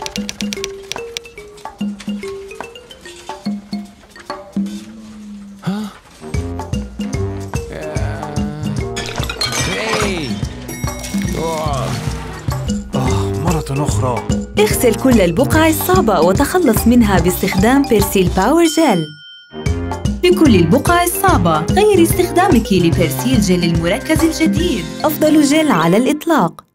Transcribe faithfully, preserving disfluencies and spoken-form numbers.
ها؟ هاي! أوه. آه مرة أخرى. اغسل كل البقع الصعبة وتخلص منها باستخدام بيرسيل باور جيل. لكل البقع الصعبة غير استخدامك لبيرسيل جل المركز الجديد، أفضل جل على الإطلاق.